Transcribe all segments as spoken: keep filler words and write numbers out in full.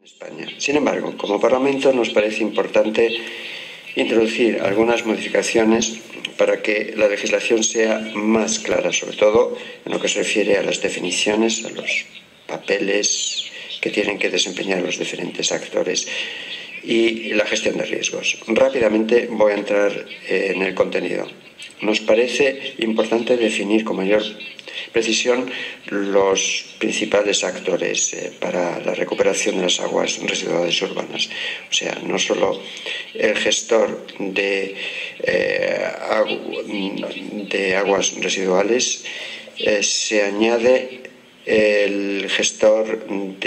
España. Sin embargo, como Parlamento nos parece importante introducir algunas modificaciones para que la legislación sea más clara, sobre todo en lo que se refiere a las definiciones, a los papeles que tienen que desempeñar los diferentes actores y la gestión de riesgos. Rápidamente voy a entrar en el contenido. Nos parece importante definir con mayor precisión los principales actores eh, para la recuperación de las aguas residuales urbanas. O sea, no solo el gestor de, eh, agu de aguas residuales, eh, se añade el gestor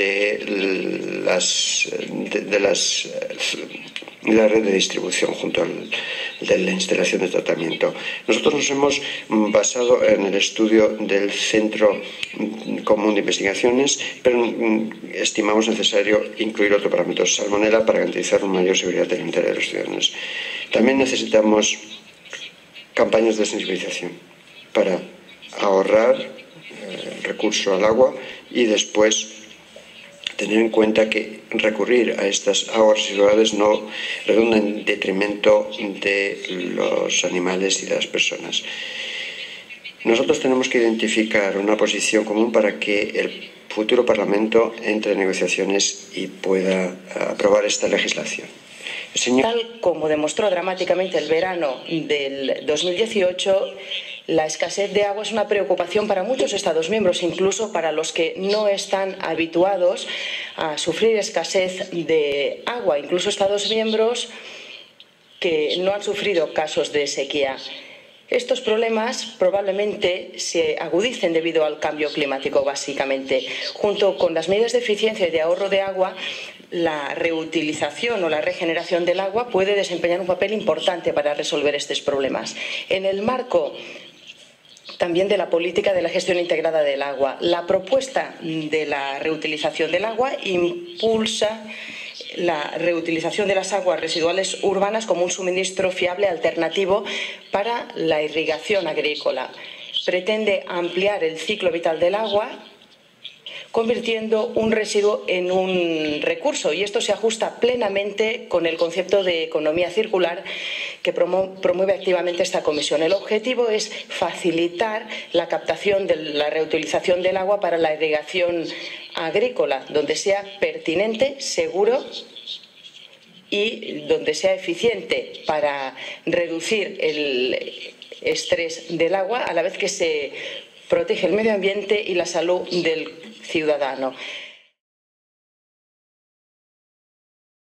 de las de, de las la red de distribución junto al de la instalación de tratamiento. Nosotros nos hemos basado en el estudio del Centro Común de Investigaciones, pero estimamos necesario incluir otro parámetro, salmonela, para garantizar una mayor seguridad alimentaria de los ciudadanos. También necesitamos campañas de sensibilización para ahorrar el recurso al agua y después tener en cuenta que recurrir a estas aguas residuales no redunda en detrimento de los animales y de las personas. Nosotros tenemos que identificar una posición común para que el futuro Parlamento entre en negociaciones y pueda aprobar esta legislación. Señor... Tal como demostró dramáticamente el verano del dos mil dieciocho, la escasez de agua es una preocupación para muchos Estados miembros, incluso para los que no están habituados a sufrir escasez de agua, incluso Estados miembros que no han sufrido casos de sequía. Estos problemas probablemente se agudicen debido al cambio climático, básicamente. Junto con las medidas de eficiencia y de ahorro de agua, la reutilización o la regeneración del agua puede desempeñar un papel importante para resolver estos problemas. En el marco también de la política de la gestión integrada del agua, la propuesta de la reutilización del agua impulsa la reutilización de las aguas residuales urbanas como un suministro fiable alternativo para la irrigación agrícola. Pretende ampliar el ciclo vital del agua, convirtiendo un residuo en un recurso, y esto se ajusta plenamente con el concepto de economía circular que promueve activamente esta comisión. El objetivo es facilitar la captación de la reutilización del agua para la irrigación agrícola, donde sea pertinente, seguro y donde sea eficiente para reducir el estrés del agua, a la vez que se protege el medio ambiente y la salud del ciudadano.